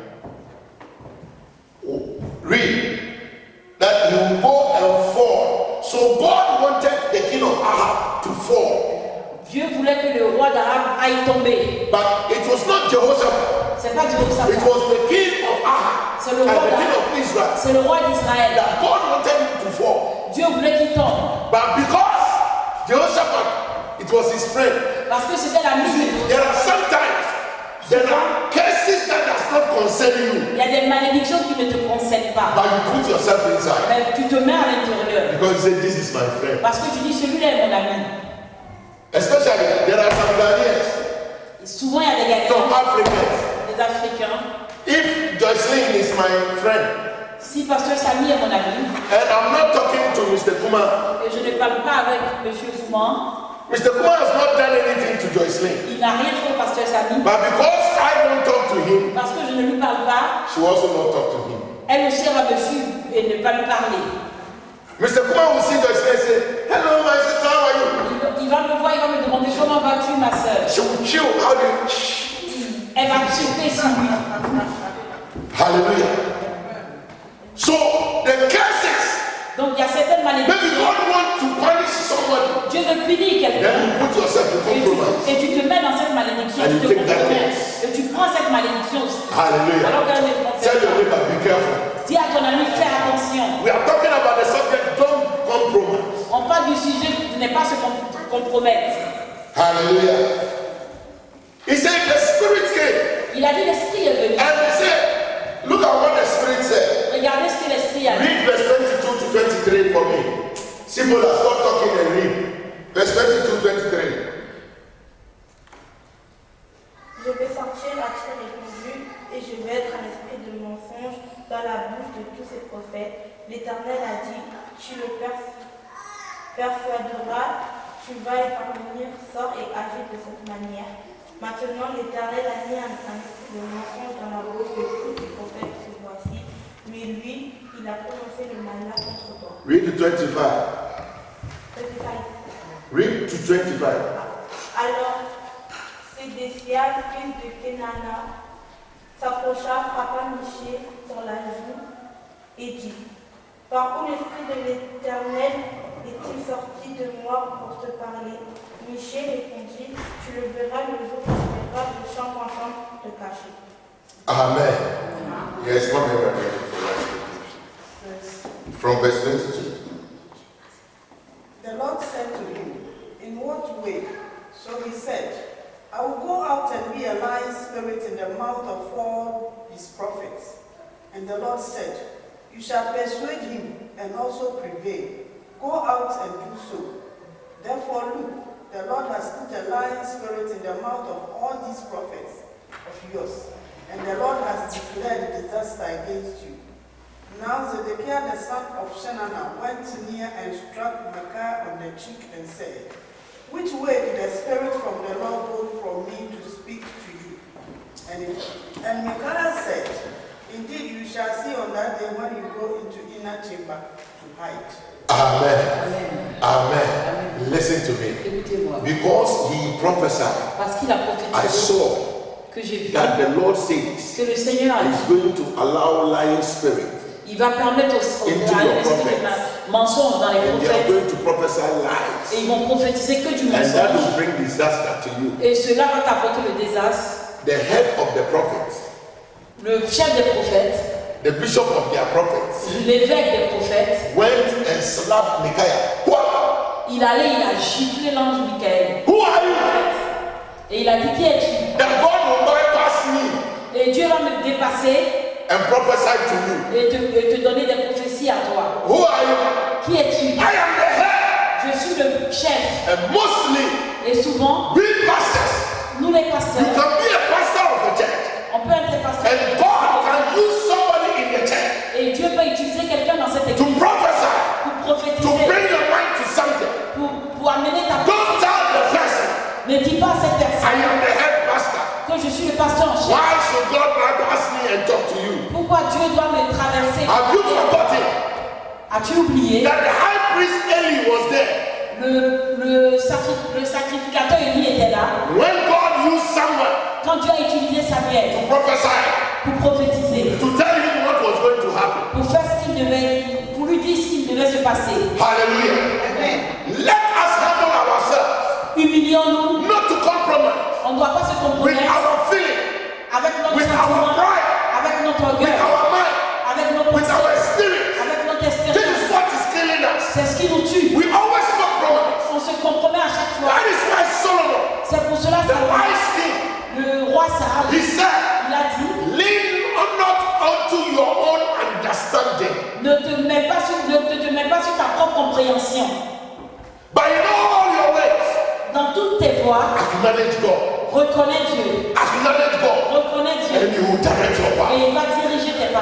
Read that he will go and fall. So God wanted the king of Ahab to fall. Dieu voulait que le roi d'Arab aille tomber. But it was not Jehoshaphat. C'est pas It Jehoshaphat. was the king of Ahab C'est le and roi the king d'Arab. of Israel C'est le roi d'Israël. that God wanted him to fall. Dieu voulait qu'il tombe. But because Jehoshaphat, it was his friend. Parce que c'était l'ami de Dieu. There are sometimes there are cases that does not concern you, Il y a des malédictions qui ne te concernent pas. but you put yourself inside Mais tu te mets à l'intérieur. because you say, "This is my friend." Parce que tu dis celui-là est mon ami. Especially there are some Ghanaians. Singh is my friend, Si Pasteur Samy est mon ami, and I'm not talking to Mr. Kumar. et je ne parle pas avec M. Fouman, Mr. Kumar has not done anything to Joycelyn. il n'a rien fait au Pasteur Samy, But because I don't talk to him, parce que je ne lui parle pas, she will also not talk to him. elle aussi va me suivre et ne pas lui parler. Mr. Kumar will see Joycelyn and say, hello, my sister, how are you? Il va me voir, il va me demander comment vas-tu, ma soeur. She will chill. How do you? Elle va chipper sur lui. Hallelujah. So the curses, Donc il y a certaines maybe malédictions. God wants to punish somebody. Dieu veut punir quelqu'un. Then you put yourself in compromise. Et tu te mets dans cette malédiction. And Tu you te take that compromets. curse. Et tu prends cette malédiction aussi. Hallelujah. Alors qu'elle ne prend Tell your pas. neighbor, be careful. Dis à ton ami, fais attention. We are talking about the subject, don't compromise. On parle du sujet de ne pas se compromettre. Hallelujah. He said the spirit came. Il a dit l'esprit est venu. And he said, look at what the spirit said. Regardez ce que l'esprit a dit. Read verse 22 to 23 for me. Simple as stop talking and read. Verse 22 to 23. Je vais sortir à tir répandu et je vais être un esprit de mensonge dans la bouche de tous ces prophètes. L'Éternel a dit, tu le persuaderas, tu vas y parvenir, sors et agis de cette manière. Maintenant, l'Éternel a mis un esprit de mensonge dans la bouche de tous les prophètes que voici, mais lui, il a prononcé le malheur contre toi. Read to 25. 25. Read to 25. Alors, Sédécias, fils de Kenana, s'approcha, frappa Michée sur la joue et dit, par où l'esprit de l'Éternel est-il sorti de moi pour te parler? Michée répondit, tu le verras le jour où tu verras de chambre en chambre te cacher. Amen. Yes, come here and read it for us. From verse 22. The Lord said to him, in what way? So he said, I will go out and be a lying spirit in the mouth of all his prophets. And the Lord said, you shall persuade him and also prevail. Go out and do so. Therefore look, the Lord has put a lying spirit in the mouth of all these prophets of yours. And the Lord has declared disaster against you. Now Zedekiah the son of Shenanah went near and struck Micaiah on the cheek and said, which way did the spirit from the Lord go from me to speak to you? And Micaiah said, indeed you shall see on that day when you go into inner chamber to hide. Amen. Amen. Listen to me. Écoutez-moi. Because he prophesied, Parce qu'il a I prophétisé saw que j'ai vu that the Lord says que le Seigneur a is dit, going to allow lying spirit. il va permettre aux Into à your l'esprit prophets. de mensonge dans les And they are prophètes. going to prophesy Et lies. ils vont prophétiser que du And that mensonge. will bring disaster to you. Et cela va t'apporter le désastre. The head of the prophets, Le chef des prophètes, the bishop of their prophets, l'évêque des prophètes, went and slapped Micaiah. Who il a giflé l'ange Michael. are you? Et il a dit, qui es-tu? That God will bypass me Et Dieu va me dépasser and prophesy to you. et te donner des prophéties à toi. Who are you? Qui es-tu? I am the head. Je suis le chef. And mostly, Et souvent, we pastors, nous les you pasteurs, can be a pastor of a church. on peut être des pasteurs. And God can use somebody in the church Et Dieu peut utiliser quelqu'un dans cette to église prophesy, pour to prophétiser, bring your mind to something. pour amener ta Don't tell the person, Ne dis pas à cette I personne am the head pastor. que je suis le pasteur en chef. Why should God bypass me and talk to you? Pourquoi Dieu doit me traverser? Have you forgotten As-tu oublié? that the high priest Eli was there? Le sacrificateur Élie était là. When God used someone Quand Dieu a utilisé Samuel to prophesy, pour prophétiser, to tell him what was going to happen. pour faire ce qu'il devait, pour lui dire ce qu'il devait se passer. Hallelujah. Let us handle ourselves, Humilions-nous. not to compromise On ne doit pas se with compromettre our feeling, avec notre with our sentiment, pride, avec notre with orgueil, our mind, avec nos with our pensées, spirit. avec notre This expérience. is what is killing us. C'est ce qui nous tue. We always compromise. On se compromet à chaque fois. That is why Solomon, C'est pour cela the que wise king, le roi Sarah, he said, il a dit, lean not unto your own understanding, ne te mets pas sur ta propre compréhension. but in all your ways, Dans toutes tes voies, acknowledge God. reconnais Dieu. Acknowledge God, Reconnais Dieu. and He will direct your path. Et il va diriger tes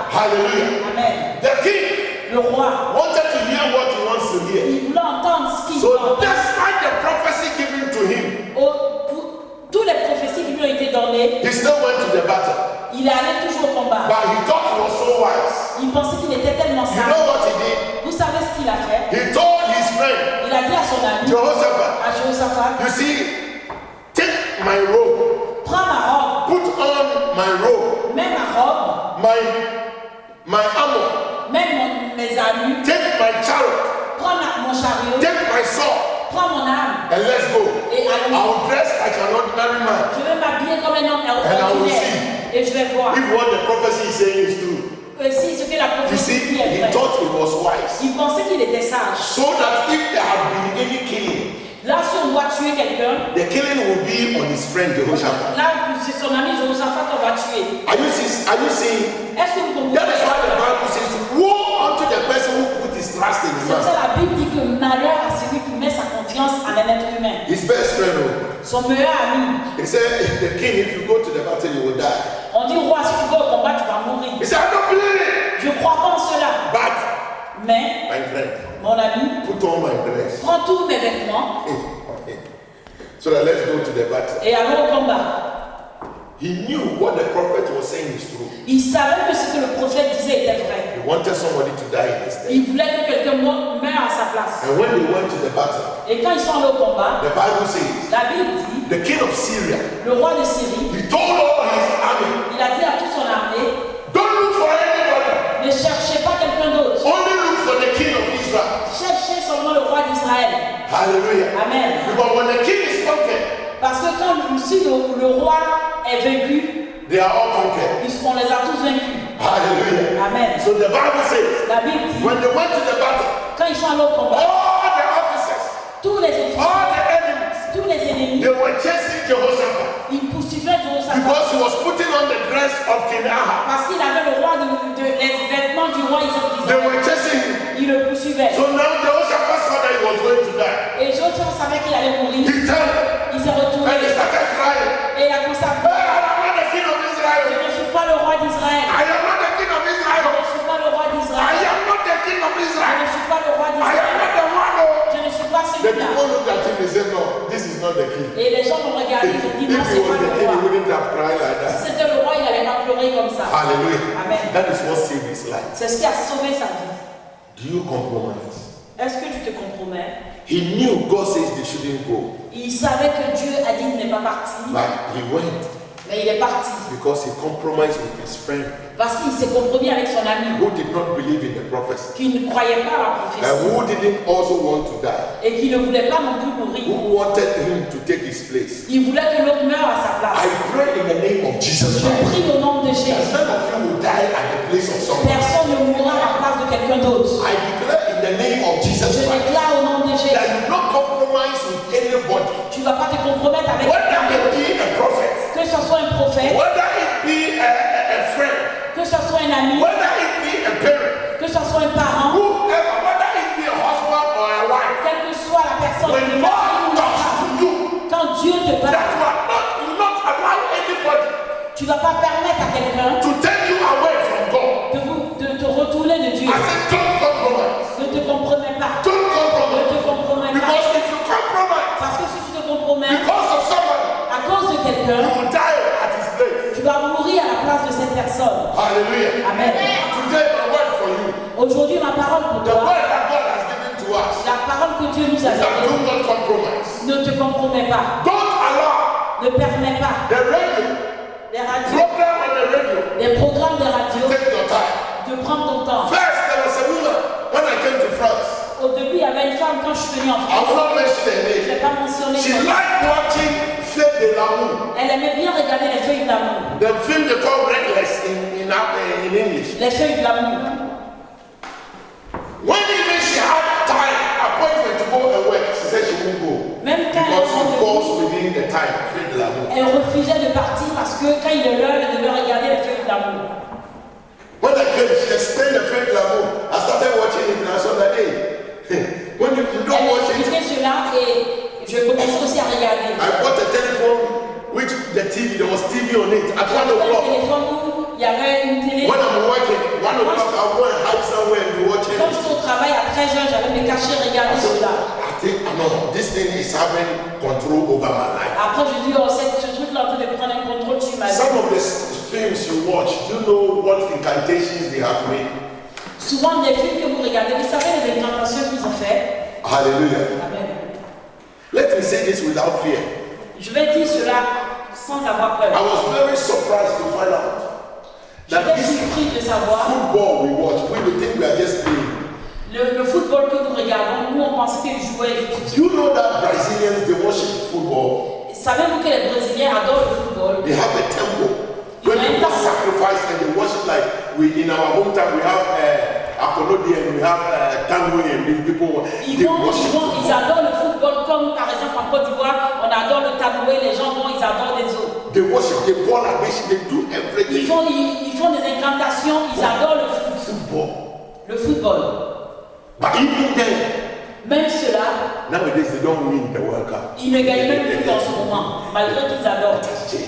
Hallelujah. Amen. The king Le roi, wanted to hear what he wants to hear. il voulait entendre ce qu'il So entend. despite the prophecy given to him, Toutes les prophéties qui lui ont été données, he still went to the battle. il est allé toujours au combat. But he thought he was so wise. Il pensait qu'il était tellement You sage. know what he did? Vous savez ce qu'il a fait? He told his friend, Il a dit à son ami, Jehoshaphat, à Jéhoshaphat, you see, take my robe, prends ma robe, put on my robe, mets ma robe, my armor, mets mes armures, take my chariot, prends mon chariot, take my sword, prends mon arme, and let's go. et allons. I will dress like an ordinary man. Je vais m'habiller comme un homme And I will ordinaire. see Et je vais voir. if what the prophecy is saying is true. Si ce que la You prophétie see, dit est he vrai. thought he was wise. Il pensait qu'il était sage. So that if there had been any killing, Là, si on doit tuer quelqu'un, the killing will be on his friend Jehoshaphat. là, c'est son ami Jéhoshaphat qu'on va tuer. Are you seeing? Est-ce que vous That comprenez? is why the Bible says, woe unto the person who put his trust in C'est pour ça man. la Bible dit que malheur à celui qui met sa confiance en un être humain. His best friend, Son meilleur ami. he said, the king, if you go to the battle, you will die. On dit, roi, si tu vas au combat, tu vas mourir. He said, I don't believe it. Je crois pas en cela. But, Mais, my friend, mon ami, put on my dress. prends tous mes vêtements So that let's go to the battle. et allons au combat. He knew what the prophet was saying is true. Il savait que ce que le prophète disait était vrai. He wanted somebody to die in his stead. Il voulait que quelqu'un meure à sa place. And when they went to the battle, Et quand ils sont allés au combat, the Bible says, la Bible dit, the king of Syria, le roi de Syrie, he told all his army, il a dit à toute son armée, don't look for anybody. ne cherchez pas quelqu'un d'autre. Only look for the king of Israel. Cherchez seulement le roi d'Israël. Hallelujah. Amen. Because when the king is conquered, Parce que quand si le roi est vaincu, they are all conquered. on les a tous vaincus. Hallelujah. Amen. So the Bible says, La Bible dit, when they went to the battle, quand ils sont allés au combat, all the officers, tous les officiers, all the enemies, tous les ennemis, they were chasing Jehoshaphat ils poursuivaient Jéhoshaphat because he was putting on the dress of King Ahab. parce qu'il avait le roi les vêtements du roi They d'Israël. were chasing him. Il le poursuivait. So now Jehoshaphat saw that he was going to die. Et Jéhoshaphat savait qu'il allait mourir. He turned Il s'est retourné and he started crying. et il a commencé à Hey, pleurer. I am not the king of Je Israel. ne suis pas le roi d'Israël. I am not the king of Je Israel. ne suis pas le roi I d'Israël. am not the king of Je Israel. ne suis pas le roi I am d'Israël. not the one. Oh. Je ne suis pas The celui-là. people looked at him and said, no, this is not the king. Et les gens l'ont regardé, ils ont dit non, If he c'est was pas the le king, he roi. wouldn't have cried like Si that. c'était le roi, il n'allait pas pleurer comme ça. Hallelujah. Amen. That is what saved his life. C'est ce qui a sauvé sa vie. Do you compromise? Est-ce que tu te compromets? He knew God says they shouldn't go, Il savait que Dieu a dit qu'il n'est pas parti, but he went mais il est parti. because he compromised with his friend Parce qu'il s'est compromis avec son ami, who did not believe in the prophecy qui ne croyait pas à la and prophétie who didn't also want to die, et qui ne voulait pas non plus mourir. who wanted him to take his place. Il voulait que l'autre meure à sa I place. pray in the name of Jesus Je Christ prie au nom de that Jésus. none of you will die at the place of someone. Personne ne mourra à la place de quelqu'un d'autre. I declare in the name of Jesus Je Christ déclare au nom de that Jésus. you not compromise with anybody, Tu ne vas pas te compromettre avec whether quelqu'un it d'autre. be a prophet, Que ce soit un prophète, whether it be a friend, que ce soit un ami, whether it be a parent, que ce soit un parent, whoever, whether it be a husband or a wife, quelle que soit la personne, when le God mari ou la talks femme, to you, quand Dieu te that parle, you will not allow anybody tu ne vas pas permettre à quelqu'un to take you away from God. de te retourner de Dieu. I said, don't compromise. Ne te compromets pas. Don't Ne compromise. te compromets pas. Because if you compromise Parce que si tu te compromets because of somebody, à cause de you quelqu'un, will die at his place. tu vas mourir à la place de cette personne. Hallelujah. Amen. Today, my word for you, Aujourd'hui, ma parole pour the toi, word that God has given to us, la parole que Dieu nous a is that do donnée, not compromise. ne te compromets pas. Don't allow Ne permets pas the radio, les radios, program on the radio, les programmes de radio take your time. de prendre ton temps. First, there was a woman when I came to France. Au début, il y avait une femme quand je suis venue en I will France. not mention her Je ne name. vais pas mentionner She son nom. liked watching Fête de l'amour. Elle aimait bien regarder les feuilles de l'amour. The film they call Reckless in English. Les feuilles de l'amour. When even she had time, appointment to go and work, she said she won't go. Même quand Because it elle, falls within the time, Fête de l'amour. elle refusait de partir parce que quand il est l'heure, elle devait regarder les feuilles de l'amour. When I came, she explained the Fête de l'amour. I started watching it and I saw that, hey, when you don't Elle watch it, expliquait cela et je commençais aussi à regarder. I bought a telephone, which the TV, there was TV on it at 1 J'avais un o'clock. téléphone où il y avait une télé. When I'm working, 1 13h, j'allais me cacher et regarder cela. I think, no, this thing is having control over my life. Après, je dis, oh, ce truc-là en train de prendre un contrôle sur ma vie. Some of the films you watch, do you know what incantations they have made? Souvent, les films que vous regardez, vous savez les incantations qu'ils ont fait. Hallelujah. Amen. Let me say this without fear. Je vais dire cela sans avoir peur. I was very surprised to find out that J'étais this surpris de savoir football we watch, we would think we are just playing. le football que nous regardons, nous on pensait qu'ils jouaient. Do you know that Brazilians, they worship football? Savez-vous que les Brésiliens adorent le football? They have a temple. When people sacrifice and they worship, like we in our hometown, we have Akonodi and we have Tanwe and these people. Ils adorent le football comme par exemple en Côte d'Ivoire, on adore le taboué, les gens vont, ils adorent les autres. They worship, they ball a they do everything. Ils font des incantations, ils adorent le football. Le football. But even then, même ceux-là, nowadays they don't win the World Cup. Ils ne gagnent même plus en ce moment, malgré qu'ils adorent.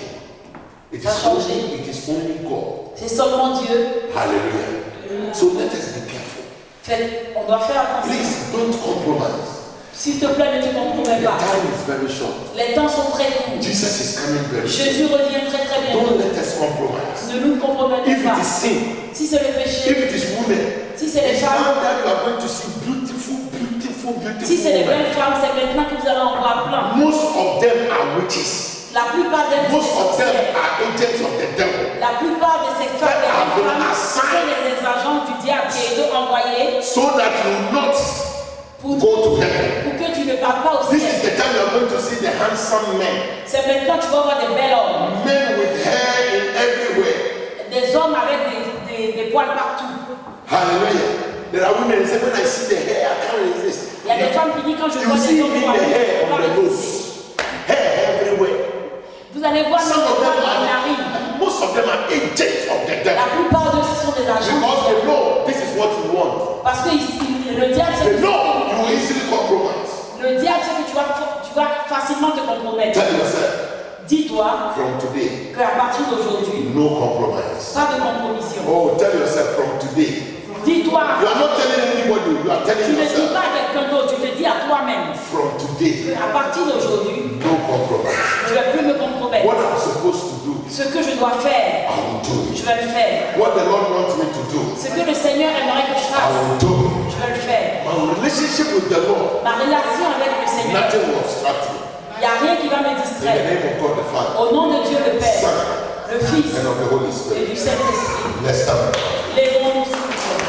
It is only God. C'est seulement Dieu. Hallelujah. So let us be careful. On doit faire attention. Please don't compromise. S'il te plaît, ne te compromets pas. The time is very short. Les temps sont très courts. Jesus is coming very soon. Jésus revient très très bientôt. Don't let us compromise. Ne nous compromettons If pas. it is sin, si c'est le péché, if it is women, si c'est les it's femmes, now that you are going to see beautiful si c'est les women. belles femmes, c'est maintenant que vous allez en voir plein. Most of them are witches. La plupart d'elles Most sont of them sorcières. are agents of the devil. La plupart de ces femmes et les femmes sont les agents du diable qui est envoyé so that you will not pour go to heaven. que tu ne parles pas au This is ciel. the time you are going to see the handsome men. C'est maintenant que tu vas voir des belles hommes. Men with hair in everywhere. Des hommes avec des poils partout. Hallelujah. There are women who say, when I see the hair, I can't resist. Il y a des femmes qui disent quand je You vois see des hommes in the hair on the nose. Hair everywhere. vous allez voir Some of them dans la rue. most of them are agents of the La devil. plupart d'eux ce sont des agents. Because they know this is what you want. Parce que le diable They c'est know you will easily compromise. le diable c'est que tu vas facilement te compromettre. Tell yourself, Dis-toi from today, qu'à partir d'aujourd'hui, no compromise. pas de compromission. Oh, tell yourself from today. Dis-toi, You are not telling anybody, you are tu telling ne dis yourself. pas à quelqu'un d'autre, tu te dis à toi-même. From today, À partir d'aujourd'hui, no compromise. je ne vais plus me compromettre. What I'm supposed to do, Ce que je dois faire, I will do je it. vais le faire. What the Lord wants me to do, Ce que le Seigneur aimerait que je I fasse, will do it. je vais le faire. My relationship with the Lord, Ma relation avec le Seigneur, nothing will obstruct me. il n'y a rien qui va me In the distraire. name of God the Father, Au nom de Dieu le Père, Son, le Fils and of the Holy et Spirit. du Saint-Esprit, Let's stand. lèvons-nous s'il vous plaît.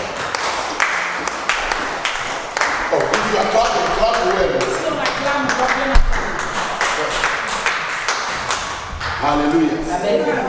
Oh, if you are clapping, clap well. Si on acclame, on va bien acclamer. Hallelujah. Amen.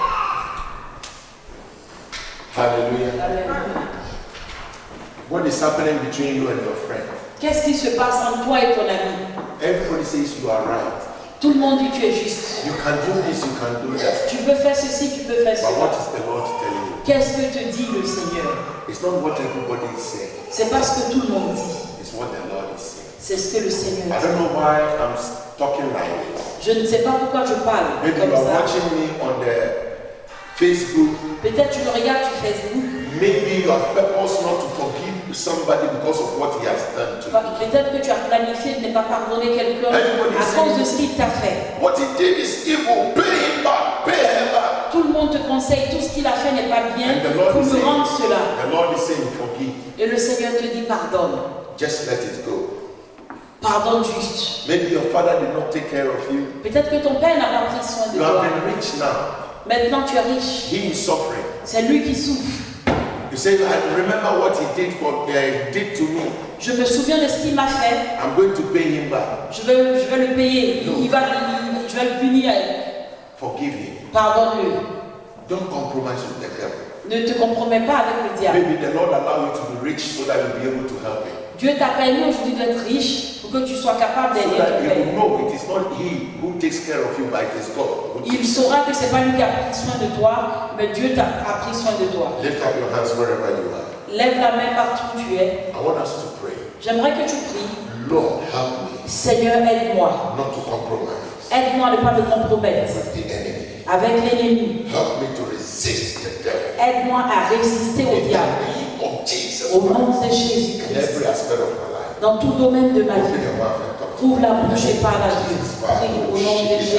Hallelujah. Amen. What is happening between you and your friend? Qu'est-ce qui se passe entre toi et ton ami? Everybody says you are right. Tout le monde dit que tu es juste. You can do this, you can do that. Tu peux faire ceci, tu peux faire But what cela. is the Lord telling you? Qu'est-ce que te dit le Seigneur? It's not what everybody is saying. C'est pas ce que tout le monde dit. It's what the Lord is saying. C'est ce que le Seigneur I dit. don't know why I'm talking like this. Je ne sais pas pourquoi je parle Maybe comme you are ça. watching me on the Facebook. Peut-être tu me regardes sur Facebook. Maybe you have purpose not to forgive somebody because of what he has done to you. Peut-être que tu as planifié de ne pas pardonner quelqu'un à cause de ce qu'il t'a fait. What he did is evil. Pay him back. Pay her back. Tout le monde te conseille, tout ce qu'il a fait n'est pas bien. And the Lord Pour is me saying, rendre cela. the Lord is saying, forgive. Et le Seigneur te dit pardonne. Just let it go. Pardonne juste. Maybe your father did not take care of you. Peut-être que ton père n'a pas pris soin de You have toi. been rich now. Maintenant tu es riche. He is suffering. C'est lui qui souffre. You say, I remember what he did to me. Je me souviens de ce qu'il m'a fait. I'm going to pay him back. Je vais le payer. No. Je vais le punir. Forgive him. Pardonne-le. Don't compromise with the devil. Ne te compromets pas avec le diable. Maybe the Lord allow you to be rich so that you'll be able to help him. Dieu t'a permis aujourd'hui d'être riche pour que tu sois capable So d'aider that ton he père. will know it is not he who takes care of you, but it is God. who Il takes- saura que ce n'est pas lui qui a pris soin de toi, mais Dieu a pris soin de toi. Lift up your hands wherever you are. Lève la main partout où tu es. I want us to pray. J'aimerais que tu pries. Lord, help me Seigneur, aide-moi. not to compromise Aide-moi à ne pas me compromettre with the enemy. avec l'ennemi. Help me to resist the devil. Aide-moi à résister au In the diable. name of Jesus Au nom de Christ. In Jésus-Christ. every aspect of my life. Dans tout domaine de ma Open vie. your mouth and talk to Ouvre la bouche et parle à Dieu. Prie au nom de Jésus.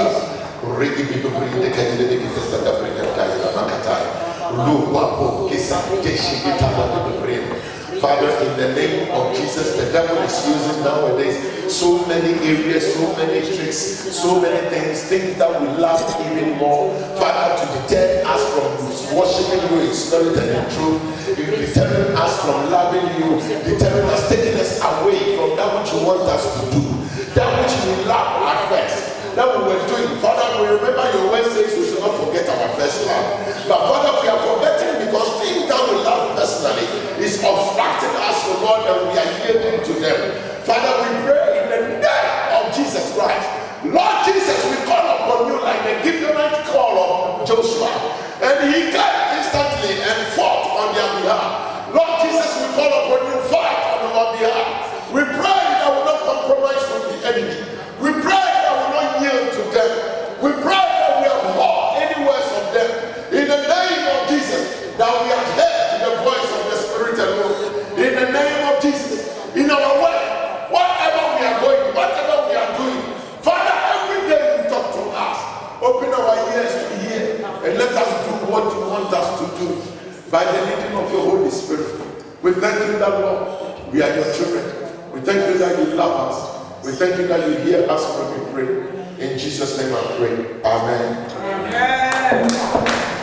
Father, in the name of Jesus, the devil is using nowadays so many areas, so many tricks, so many things that we love even more. Father, to deter us from worshiping you in spirit and in truth, deterring us from loving you, deterring us, taking us away from that which you want us to do, that which we love at first, that we were doing. Father, we remember your word says we should not forget our first love. But Father, we are forgetting because things that we love personally is obstructing us, O Lord, and we are yielding to them. Father, we pray in the name of Jesus Christ. Lord Jesus, we call upon you like the Gibeonite call of Joshua. And he came instantly and fought on their behalf. Lord Jesus, we call upon you, fight on our behalf. We pray that we will not compromise with the enemy. We pray that we will not yield to them. We pray that we abhor any words of them. In the name of Jesus, that we adhere to the voice of the Spirit alone. In the name of Jesus, in our work, whatever we are going, whatever we are doing, Father, every day you talk to us. Open our ears to hear and let us do what you want us to do by the leading of your Holy Spirit. We thank you that, Lord, we are your children. We thank you that you love us. We thank you that you hear us when we pray. In Jesus' name I pray. Amen. Amen.